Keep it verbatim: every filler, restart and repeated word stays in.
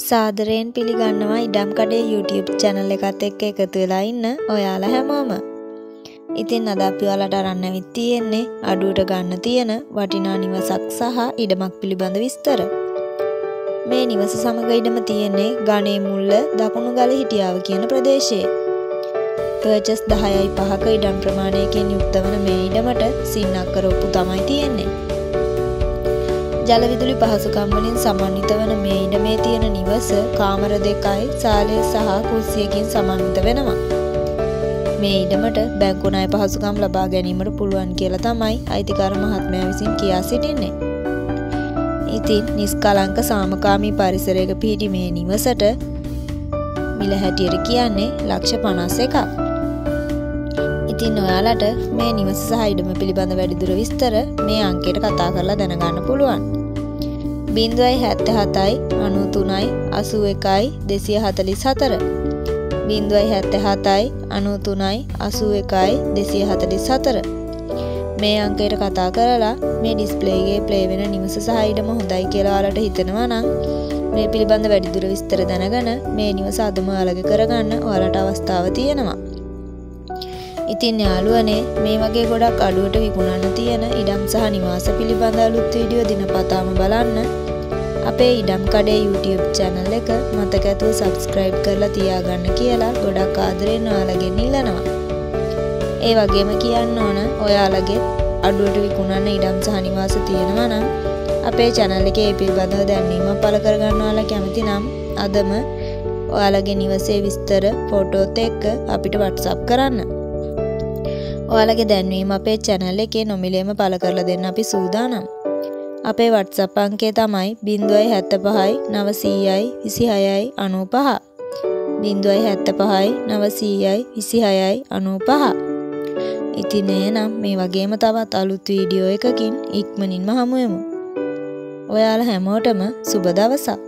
සාදරයෙන් පිළිගන්නවා ඉඩම් කඩේ YouTube channel එකත් එක්ක එකතු වෙලා ඉන්න ඔයාලා හැමෝම. ඉතින් අද අපි ඔයාලට අරන් ඇවිත් තියෙන්නේ අඩුවට ගන්න තියෙන වටිනා නිවසක් සහ ඉඩමක් පිළිබඳ විස්තර. මේ නිවස සමග ඉඩම තියෙන්නේ ගණේ මුල්ල දකුණු ගල හිටියාව කියන ප්‍රදේශයේ. පර්චස් දහයයි පහක ඉඩම් ප්‍රමාණයකින් යුක්ත වන මේ ඉඩමට සින්නක් කරොප්පු තමයි තියෙන්නේ. ජල විදුලි පහසුකම් වලින් සමන්විත වන මේ ඉඩමේ තියෙන නිවස කාමර දෙකයි සාලය සහ කුස්සියකින් සමන්විත වෙනවා. මේ ඉඩමට බැංකු ණය පහසුකම් ලබා ගැනීමට පුළුවන් කියලා තමයි අයිතිකාර මහත්මයා විසින් කියා සිටින්නේ. ඉතින් නිස්කලංක සාමකාමී පරිසරයක පිහිටි මේ නිවසට මිල හැටියට කියන්නේ ලක්ෂ පනස් එකක්. ඉතින් ඔයාලට මේ නිවස සහ ඉඩම පිළිබඳ වැඩිදුර විස්තර මේ අංකයට කතා කරලා දැනගන්න පුළුවන්. බිංදුවයි හැත්තෑ හතයි අනූ තුනයි අසූ එකයි දෙසිය හතළිස් හතර බිංදුවයි හැත්තෑ හතයි අනූ තුනයි අසූ එකයි දෙසිය හතළිස් හතර මේ අංකයට කතා කරලා මේ ඩිස්ප්ලේ එකේ ප්ලේ වෙන නිවස සහ ඉඩම හොඳයි කියලා ඔයාලට හිතෙනවා නම් මේ පිළිබඳ වැඩිදුර විස්තර දැනගෙන මේ නිවස අදම ඔයාලගේ කරගන්න ඔයාලට අවස්ථාව තියෙනවා. ඉතින් යාළුවනේ මේ වගේ ගොඩක් අඩුවට විකුණන්න තියෙන ඉඩම් සහ නිවාස පිළිබඳ අලුත් වීඩියෝ දිනපතාම බලන්න අපේ ඉඩම් කඩේ YouTube channel එක මතක ඇතුව subscribe කරලා තියාගන්න කියලා ගොඩක් ආදරෙන් ඔයාලගෙන් ඉල්ලනවා. ඒ වගේම කියන්න ඕන ඔයාලගේ අඩුවට විකුණන්න ඉඩම් සහ නිවාස තියෙනවා නම් අපේ channel එකේ ඒ පිළිබඳව දැන්වීමක් පළ කරගන්න ඔයාලා කැමති නම් අදම ඔයාලගේ නිවසේ විස්තර ෆොටෝත් එක්ක අපිට WhatsApp කරන්න. ඔයාලගේ දැන්වීම අපේ channel එකේ නොමිලේම පළ කරලා දෙන්න අපි සූදානම්. අපේ WhatsApp අංකය තමයි බිංදුවයි හැත්තෑ පහයි නවසීයයි විසිහයයි අනූ පහ බිංදුවයි හැත්තෑ පහයි නවසීයයි විසිහයයි අනූ පහ. ඉතින් එහෙනම් මේ වගේම තවත් අලුත් වීඩියෝ එකකින් ඉක්මනින්ම හමු වෙමු. ඔයාලා හැමෝටම සුබ දවසක්.